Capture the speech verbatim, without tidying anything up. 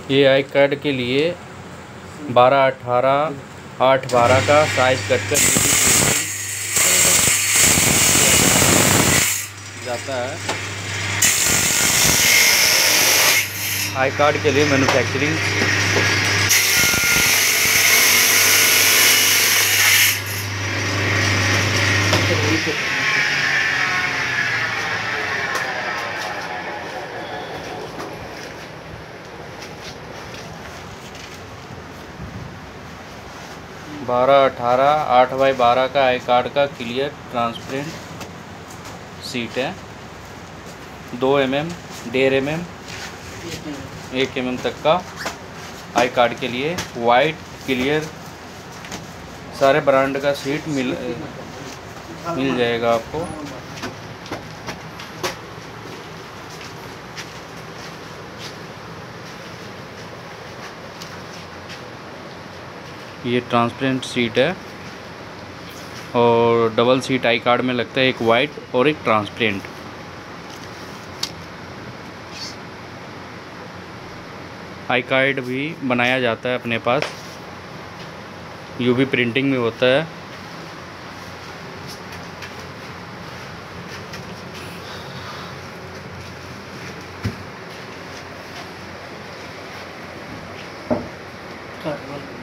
ये आई कार्ड के लिए बारह अठारह आठ बारह का साइज कट कर जाता है। आई कार्ड के लिए मैन्युफैक्चरिंग बारह अठारह आठ बाई बारह का आई कार्ड का क्लियर ट्रांसपेरेंट सीट है। दो एम एम डेढ़ एम एम एक एम एम तक का आई कार्ड के लिए वाइट क्लियर सारे ब्रांड का सीट मिल मिल जाएगा आपको। ये ट्रांसपेरेंट सीट है और डबल सीट आई कार्ड में लगता है, एक वाइट और एक ट्रांसपेरेंट। आई कार्ड भी बनाया जाता है अपने पास, यूवी प्रिंटिंग में होता है। हाँ।